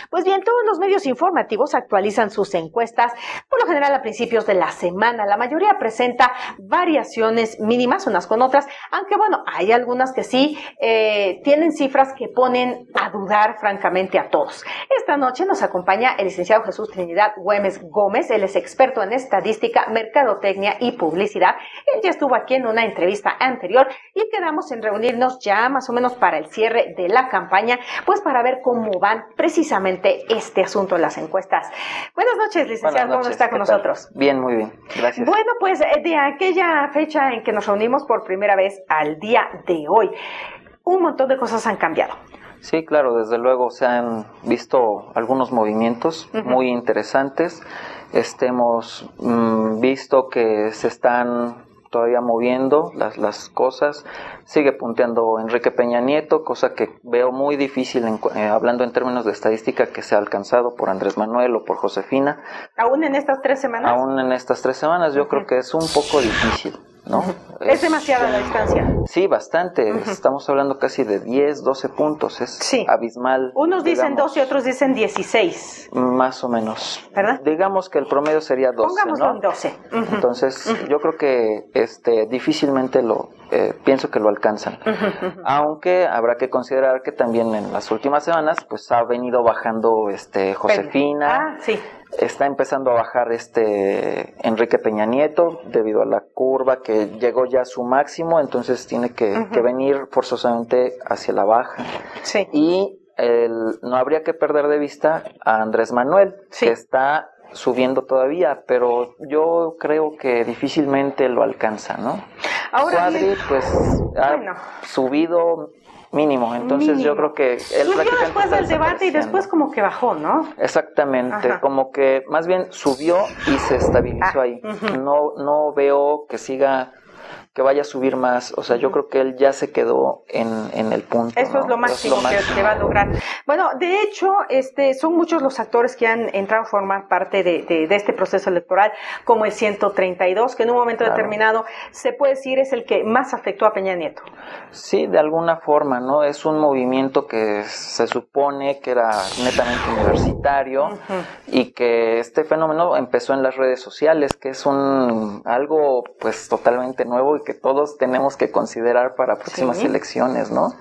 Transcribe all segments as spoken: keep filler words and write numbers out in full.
Pues bien, todos los medios informativos actualizan sus encuestas, por lo general a principios de la semana. La mayoría presenta variaciones mínimas unas con otras, aunque bueno, hay algunas que sí eh, tienen cifras que ponen a dudar francamente a todos. Esta noche nos acompaña el licenciado Jesús Trinidad Güemes Gómez. Él es experto en estadística, mercadotecnia y publicidad. Él ya estuvo aquí en una entrevista anterior y quedamos en reunirnos ya más o menos para el cierre de la campaña, pues para ver cómo van precisamente este asunto de las encuestas. Buenas noches, licenciado. Buenas noches. ¿Cómo está con nosotros? Bien, muy bien. Gracias. Bueno, pues de aquella fecha en que nos reunimos por primera vez al día de hoy, un montón de cosas han cambiado. Sí, claro, desde luego se han visto algunos movimientos uh-huh. muy interesantes. Este, hemos mm, visto que se están todavía moviendo las, las cosas. Sigue punteando Enrique Peña Nieto, cosa que veo muy difícil, en, eh, hablando en términos de estadística, que sea alcanzado por Andrés Manuel o por Josefina. ¿Aún en estas tres semanas? Aún en estas tres semanas yo uh-huh. creo que es un poco difícil, ¿no? Uh-huh. Es, es demasiada la distancia. Sí, bastante. Uh-huh. Estamos hablando casi de diez, doce puntos. Es sí. abismal. Unos dicen digamos, doce, otros dicen dieciséis. Más o menos. ¿Verdad? Digamos que el promedio sería doce, Pongámoslo ¿no? en doce. Uh-huh. Entonces, uh-huh. yo creo que este difícilmente lo eh, pienso que lo alcanzan. Uh-huh. Aunque habrá que considerar que también en las últimas semanas pues ha venido bajando este Josefina. Ah, sí. Está empezando a bajar este Enrique Peña Nieto debido a la curva que llegó ya a su máximo, entonces tiene que, uh-huh. que venir forzosamente hacia la baja. Sí. Y el, no habría que perder de vista a Andrés Manuel, sí. que está subiendo todavía, pero yo creo que difícilmente lo alcanza, ¿no? Ahora Cuadri, bien, pues ha bueno. subido mínimo, entonces mínimo. yo creo que él subió prácticamente después del debate y después como que bajó, ¿no? Exactamente, Ajá. como que más bien subió y se estabilizó ah, ahí. Uh-huh. No no veo que siga, que vaya a subir más, o sea, yo creo que él ya se quedó en, en el punto. Eso ¿no? es lo máximo, es lo máximo que, que va a lograr. Bueno, de hecho, este, son muchos los actores que han entrado a formar parte de, de, de este proceso electoral, como el ciento treinta y dos, que en un momento claro. determinado se puede decir es el que más afectó a Peña Nieto. Sí, de alguna forma, ¿no? Es un movimiento que se supone que era netamente universitario uh-huh. y que este fenómeno empezó en las redes sociales, que es un algo pues totalmente nuevo y que todos tenemos que considerar para próximas sí. elecciones, ¿no?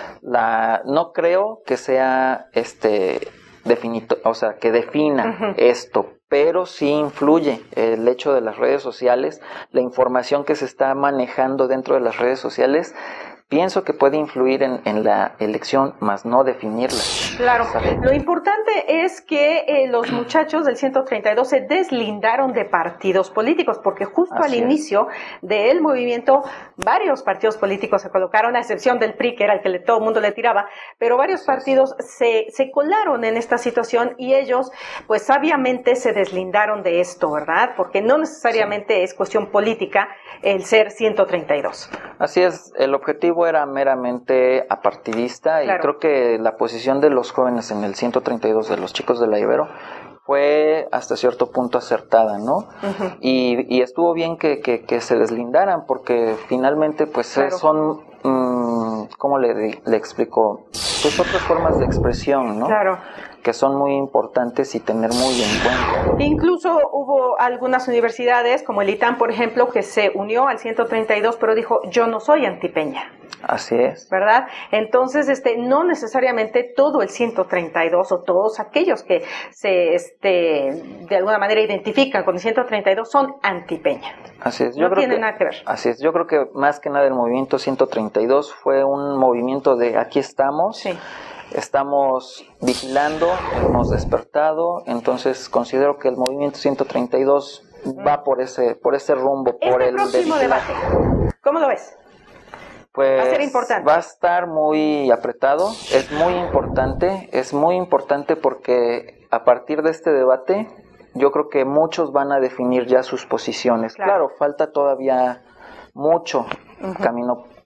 La, no creo que sea este definito, o sea, que defina uh-huh. esto, pero sí influye el hecho de las redes sociales, la información que se está manejando dentro de las redes sociales. Pienso que puede influir en, en la elección, más no definirla. Claro, ¿sabes? Lo importante es que eh, los muchachos del ciento treinta y dos se deslindaron de partidos políticos, porque justo Así al es. inicio del movimiento varios partidos políticos se colocaron, a excepción del P R I, que era el que le, todo el mundo le tiraba, pero varios Así partidos se, se colaron en esta situación y ellos pues sabiamente se deslindaron de esto, ¿verdad? Porque no necesariamente sí. es cuestión política el ser ciento treinta y dos. Así es, el objetivo era meramente apartidista claro. y creo que la posición de los jóvenes en el ciento treinta y dos de los chicos de la Ibero fue hasta cierto punto acertada, ¿no? Uh-huh. Y, y estuvo bien que, que, que se deslindaran porque finalmente pues claro. son, mmm, ¿cómo le, le explico? Pues otras formas de expresión, ¿no? Claro. Que son muy importantes y tener muy en cuenta. Incluso hubo algunas universidades, como el ITAM, por ejemplo, que se unió al ciento treinta y dos, pero dijo, yo no soy antipeña. Así es. ¿Verdad? Entonces, este, no necesariamente todo el ciento treinta y dos o todos aquellos que se, este, de alguna manera identifican con el ciento treinta y dos son antipeña. Así es. Yo no creo tiene que, nada que ver. Así es. Yo creo que más que nada el movimiento ciento treinta y dos fue un movimiento de aquí estamos. Sí. Estamos vigilando, hemos despertado, entonces considero que el movimiento ciento treinta y dos va por ese por ese rumbo, por este el próximo de debate. ¿Cómo lo ves? Pues va a ser importante. Va a estar muy apretado, es muy importante, es muy importante porque a partir de este debate yo creo que muchos van a definir ya sus posiciones. Claro, claro falta todavía mucho uh-huh. camino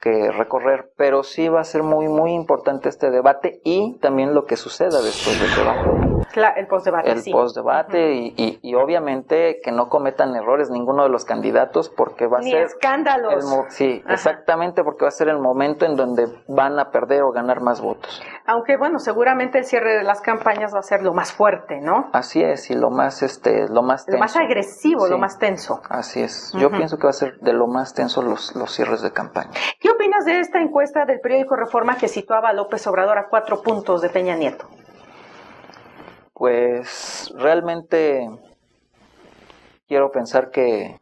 que recorrer, pero sí va a ser muy, muy importante este debate y también lo que suceda después del debate. Claro, el postdebate, El sí. postdebate Uh-huh. y, y, y obviamente que no cometan errores ninguno de los candidatos porque va a Ni ser... escándalos. El mo- sí, Ajá. exactamente, porque va a ser el momento en donde van a perder o ganar más votos. Aunque bueno, seguramente el cierre de las campañas va a ser lo más fuerte, ¿no? Así es, y lo más, este, lo más tenso. Lo más agresivo, Sí. lo más tenso. Así es. Uh-huh. Yo pienso que va a ser de lo más tenso los, los cierres de campaña. ¿Qué opinas de esta encuesta del periódico Reforma que situaba a López Obrador a cuatro puntos de Peña Nieto? Pues realmente quiero pensar que,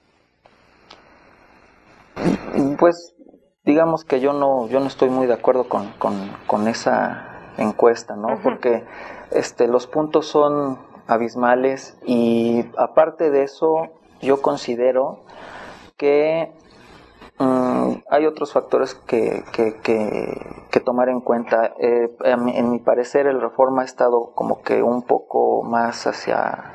pues digamos que yo no, yo no estoy muy de acuerdo con, con, con esa encuesta, ¿no? Uh-huh. Porque este, los puntos son abismales y aparte de eso yo considero que um, hay otros factores que, que, que, que tomar en cuenta. Eh, en, en mi parecer el Reforma ha estado como que un poco más hacia...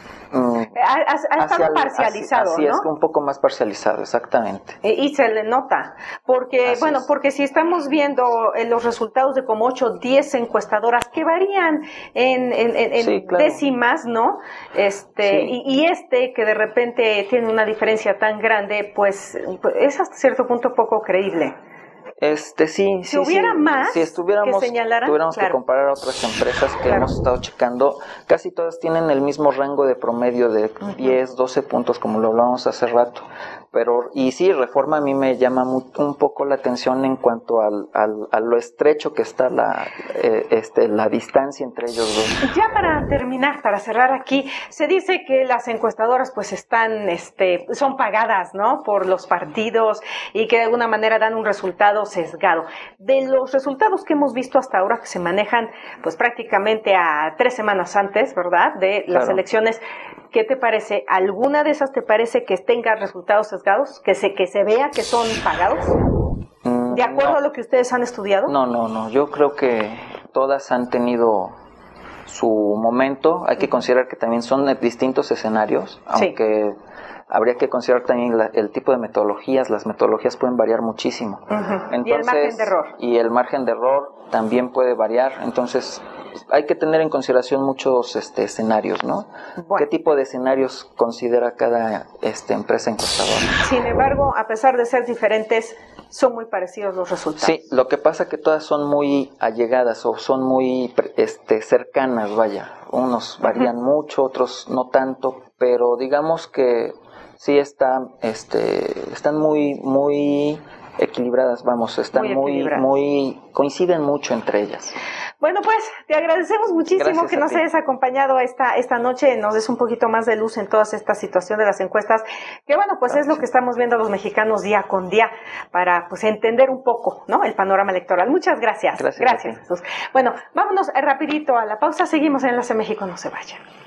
Um, ha, ha, ha estado parcializado, así, así ¿no? es, un poco más parcializado, exactamente. Y, y se le nota, porque, así bueno, es. porque si estamos viendo eh, los resultados de como ocho, diez encuestadoras que varían en, en, en, en sí, claro. décimas, ¿no? Este, sí. y, y este que de repente tiene una diferencia tan grande, pues es hasta cierto punto poco creíble. Este sí, si sí, hubiera sí. más si estuviéramos, que señalaran, tuviéramos claro. que comparar a otras empresas que claro. hemos estado checando, casi todas tienen el mismo rango de promedio de uh-huh. diez, doce puntos, como lo hablábamos hace rato. Pero, y sí, Reforma a mí me llama muy, un poco la atención en cuanto al, al, a lo estrecho que está la, eh, este, la distancia entre ellos dos. Ya para terminar, para cerrar aquí, se dice que las encuestadoras pues están, este, son pagadas, ¿no? Por los partidos y que de alguna manera dan un resultado sesgado. De los resultados que hemos visto hasta ahora que se manejan pues prácticamente a tres semanas antes, ¿verdad? De las claro. elecciones, ¿qué te parece? ¿Alguna de esas te parece que tenga resultados sesgados? ¿Que se, que se vea que son pagados? Mm, ¿De acuerdo no. a lo que ustedes han estudiado? No, no, no. Yo creo que todas han tenido su momento. Hay que considerar que también son distintos escenarios, aunque sí. habría que considerar también la, el tipo de metodologías. Las metodologías pueden variar muchísimo. Uh-huh. Entonces, y el margen de error. Y el margen de error también puede variar. Entonces, hay que tener en consideración muchos este, escenarios, ¿no? Bueno. ¿Qué tipo de escenarios considera cada este, empresa encuestadora? Sin embargo, a pesar de ser diferentes, son muy parecidos los resultados. Sí, lo que pasa es que todas son muy allegadas o son muy este, cercanas, vaya. Unos varían uh-huh. mucho, otros no tanto, pero digamos que sí están, este, están muy, muy equilibradas, vamos, están muy, muy, muy, coinciden mucho entre ellas. Bueno, pues te agradecemos muchísimo Gracias que nos ti. hayas acompañado esta esta noche, nos des un poquito más de luz en toda esta situación de las encuestas, que bueno, pues claro, es lo que estamos viendo los mexicanos día con día para pues entender un poco, ¿no? El panorama electoral. Muchas gracias. Gracias. Gracias, Jesús. Bueno, vámonos rapidito a la pausa, seguimos en Enlace México, no se vayan.